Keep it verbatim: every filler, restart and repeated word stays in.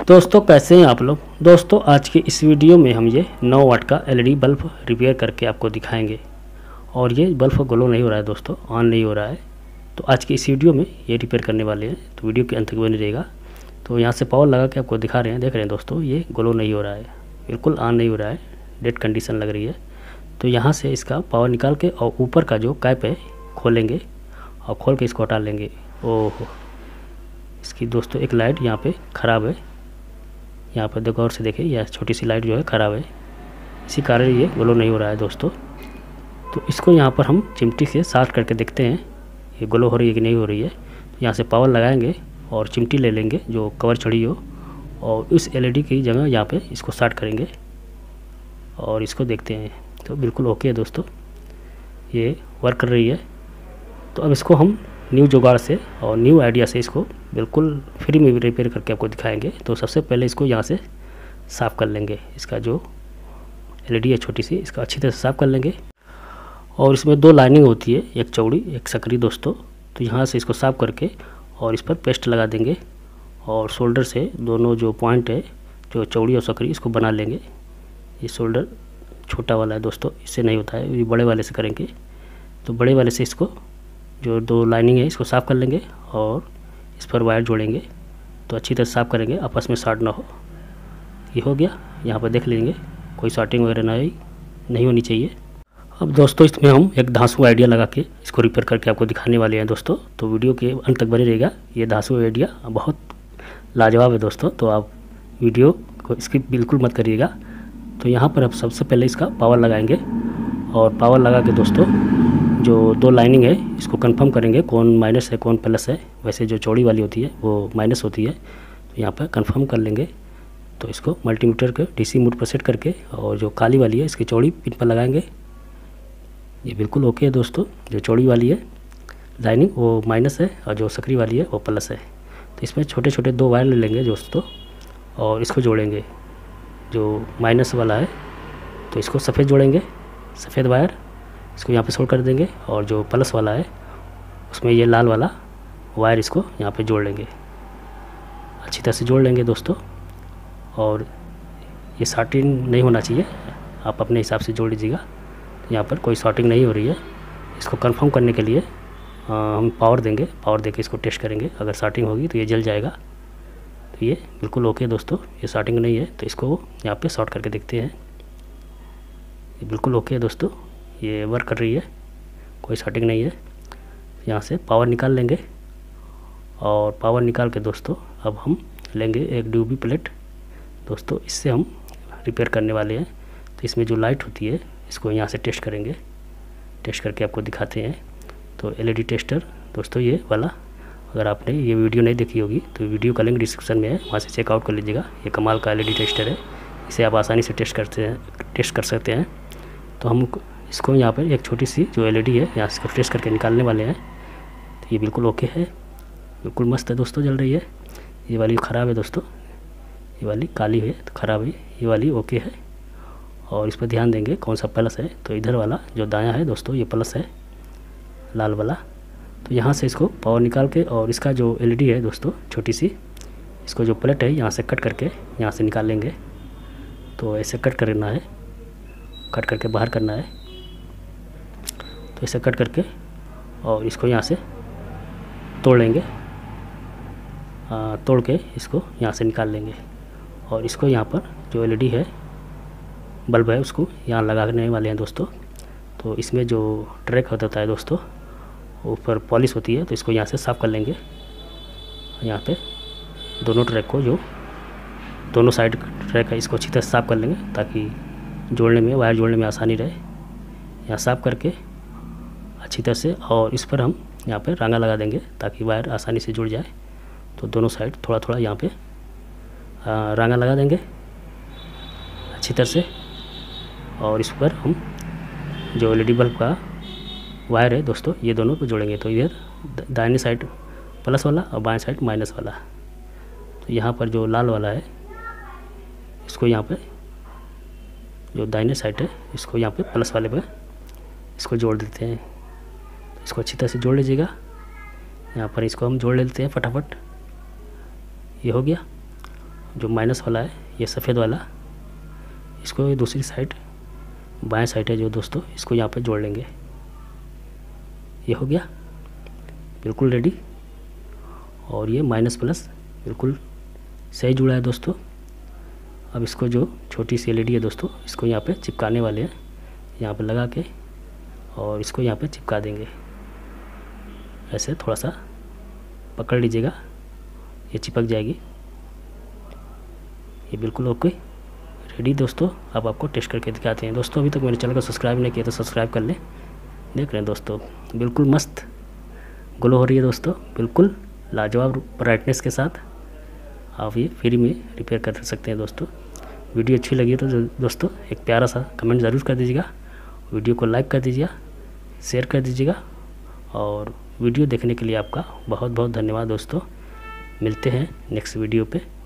दोस्तों कैसे हैं आप लोग। दोस्तों आज की इस वीडियो में हम ये नौ वाट का एलईडी बल्ब रिपेयर करके आपको दिखाएंगे। और ये बल्ब ग्लो नहीं हो रहा है दोस्तों, ऑन नहीं हो रहा है। तो आज की इस वीडियो में ये रिपेयर करने वाले हैं, तो वीडियो के अंत तक बने रहेगा। तो यहाँ से पावर लगा के आपको दिखा रहे हैं, देख रहे हैं दोस्तों, ये ग्लो नहीं हो रहा है, बिल्कुल ऑन नहीं हो रहा है, डेड कंडीशन लग रही है। तो यहाँ से इसका पावर निकाल के और ऊपर का जो कैप है खोलेंगे और खोल के इसको हटा लेंगे। ओहो, इसकी दोस्तों एक लाइट यहाँ पे ख़राब है, यहाँ पर देखो, और से देखें, यह छोटी सी लाइट जो है ख़राब है, इसी कारण ये ग्लो नहीं हो रहा है दोस्तों। तो इसको यहाँ पर हम चिमटी से साफ करके देखते हैं ये ग्लो हो रही है कि नहीं हो रही है। तो यहाँ से पावर लगाएंगे और चिमटी ले लेंगे जो कवर चढ़ी हो, और इस एलईडी की जगह यहाँ पे इसको स्टार्ट करेंगे और इसको देखते हैं। तो बिल्कुल ओके है दोस्तों, ये वर्क कर रही है। तो अब इसको हम न्यू जुगाड़ से और न्यू आइडिया से इसको बिल्कुल फ्री में रिपेयर करके आपको दिखाएंगे। तो सबसे पहले इसको यहाँ से साफ़ कर लेंगे, इसका जो एलईडी है छोटी सी, इसका अच्छी तरह से साफ़ कर लेंगे। और इसमें दो लाइनिंग होती है, एक चौड़ी एक सकरी दोस्तों। तो यहाँ से इसको साफ़ करके और इस पर पेस्ट लगा देंगे और शोल्डर से दोनों जो पॉइंट है, जो चौड़ी और सकरी, इसको बना लेंगे। ये शोल्डर छोटा वाला है दोस्तों, इससे नहीं होता है, ये बड़े वाले से करेंगे। तो बड़े वाले से इसको जो दो लाइनिंग है इसको साफ़ कर लेंगे और इस पर वायर जोड़ेंगे। तो अच्छी तरह साफ़ करेंगे, आपस में शॉर्ट ना हो। ये हो गया, यहाँ पर देख लेंगे कोई शॉर्टिंग वगैरह ना नहीं होनी चाहिए। अब दोस्तों इसमें हम एक धांसू आइडिया लगा के इसको रिपेयर करके आपको दिखाने वाले हैं दोस्तों। तो वीडियो के अंत तक बने रहेगा। ये धांसू आइडिया बहुत लाजवाब है दोस्तों, तो आप वीडियो को स्किप बिल्कुल मत करिएगा। तो यहाँ पर अब सबसे पहले इसका पावर लगाएंगे और पावर लगा के दोस्तों जो दो लाइनिंग है इसको कंफर्म करेंगे, कौन माइनस है कौन प्लस है। वैसे जो चौड़ी वाली होती है वो माइनस होती है, तो यहाँ पर कंफर्म कर लेंगे। तो इसको मल्टीमीटर के डीसी मोड पर सेट करके और जो काली वाली है इसकी चौड़ी पिन पर लगाएंगे। ये बिल्कुल ओके है दोस्तों, जो चौड़ी वाली है लाइनिंग वो माइनस है और जो सकरी वाली है वो प्लस है। तो इसमें छोटे छोटे दो वायर ले लेंगे दोस्तों और इसको जोड़ेंगे। जो माइनस वाला है तो इसको सफ़ेद जोड़ेंगे, सफ़ेद वायर इसको यहाँ पे सोल्ड कर देंगे, और जो प्लस वाला है उसमें ये लाल वाला वायर इसको यहाँ पे जोड़ लेंगे, अच्छी तरह से जोड़ लेंगे दोस्तों। और ये शॉर्टिंग नहीं होना चाहिए, आप अपने हिसाब से जोड़ लीजिएगा। यहाँ पर कोई शॉर्टिंग नहीं हो रही है। इसको कंफर्म करने के लिए आ, हम पावर देंगे, पावर देके इसको टेस्ट करेंगे। अगर शॉर्टिंग होगी तो ये जल जाएगा। तो ये बिल्कुल ओके दोस्तों, ये शॉर्टिंग नहीं है, तो इसको यहाँ पे शॉर्ट करके देखते हैं। ये बिल्कुल ओके है दोस्तों, ये वर्क कर रही है, कोई शॉर्टिंग नहीं है। यहाँ से पावर निकाल लेंगे और पावर निकाल के दोस्तों अब हम लेंगे एक ड्यूबी प्लेट दोस्तों, इससे हम रिपेयर करने वाले हैं। तो इसमें जो लाइट होती है इसको यहाँ से टेस्ट करेंगे, टेस्ट करके आपको दिखाते हैं। तो एलईडी टेस्टर दोस्तों ये वाला, अगर आपने ये वीडियो नहीं देखी होगी तो वीडियो का लिंक डिस्क्रिप्शन में है, वहाँ से चेकआउट कर लीजिएगा। ये कमाल का एलईडी टेस्टर है, इसे आप आसानी से टेस्ट करते हैं टेस्ट कर सकते हैं। तो हम इसको यहाँ पर एक छोटी सी जो एलईडी है यहाँ से टेस्ट करके निकालने वाले हैं। तो ये बिल्कुल ओके है, बिल्कुल मस्त है दोस्तों, जल रही है। ये वाली ख़राब है दोस्तों, ये वाली काली है तो ख़राब है, ये वाली ओके है। और इस पर ध्यान देंगे कौन सा प्लस है। तो इधर वाला जो दायां है दोस्तों ये प्लस है, लाल वाला। तो यहाँ से इसको पावर निकाल के और इसका जो एलईडी है दोस्तों छोटी सी, इसको जो प्लेट है यहाँ से कट करके यहाँ से निकाल लेंगे। तो ऐसे कट करना है, कट करके बाहर करना है। तो इसे कट करके और इसको यहाँ से तोड़ लेंगे, आ, तोड़ के इसको यहाँ से निकाल लेंगे। और इसको यहाँ पर जो एलईडी है बल्ब है उसको यहाँ लगाने वाले हैं दोस्तों। तो इसमें जो ट्रैक होता है दोस्तों ऊपर पॉलिश होती है, तो इसको यहाँ से साफ़ कर लेंगे। यहाँ पे दोनों ट्रैक को, जो दोनों साइड ट्रैक है, इसको अच्छी तरह से साफ़ कर लेंगे ताकि जोड़ने में, वायर जोड़ने में आसानी रहे। यहाँ साफ़ करके अच्छी तरह से, और इस पर हम यहाँ पे रांगा लगा देंगे ताकि वायर आसानी से जुड़ जाए। तो दोनों साइड थोड़ा थोड़ा यहाँ पे रांगा लगा देंगे अच्छी तरह से। और इस पर हम जो एलईडी बल्ब का वायर है दोस्तों ये दोनों को जोड़ेंगे। तो इधर दाहिनी साइड प्लस वाला और बाएं साइड माइनस वाला। तो यहाँ पर जो लाल वाला है इसको यहाँ पे, जो दाहिने साइड है इसको यहाँ पे प्लस वाले पे इसको जोड़ देते हैं। तो इसको अच्छी तरह से जोड़ लीजिएगा। यहाँ पर इसको हम जोड़ लेते हैं फटाफट, ये हो गया। जो माइनस वाला है ये सफ़ेद वाला, इसको दूसरी साइड बाएं साइड है जो दोस्तों, इसको यहाँ पे जोड़ लेंगे। ये हो गया बिल्कुल रेडी। और ये माइनस प्लस बिल्कुल सही जुड़ा है दोस्तों। अब इसको जो छोटी सी एलईडी है दोस्तों, इसको यहाँ पे चिपकाने वाले हैं, यहाँ पे लगा के और इसको यहाँ पे चिपका देंगे। ऐसे थोड़ा सा पकड़ लीजिएगा, ये चिपक जाएगी। ये बिल्कुल ओके रेडी दोस्तों। अब आपको टेस्ट करके दिखाते हैं दोस्तों। अभी तक मेरे चैनल को सब्सक्राइब नहीं किया तो सब्सक्राइब कर लें। देख रहे हैं दोस्तों बिल्कुल मस्त ग्लो हो रही है दोस्तों, बिल्कुल लाजवाब ब्राइटनेस के साथ। आप ये फ्री में रिपेयर कर सकते हैं दोस्तों। वीडियो अच्छी लगी तो दोस्तों एक प्यारा सा कमेंट ज़रूर कर दीजिएगा, वीडियो को लाइक कर दीजिएगा, शेयर कर दीजिएगा। और वीडियो देखने के लिए आपका बहुत बहुत धन्यवाद दोस्तों। मिलते हैं नेक्स्ट वीडियो पे।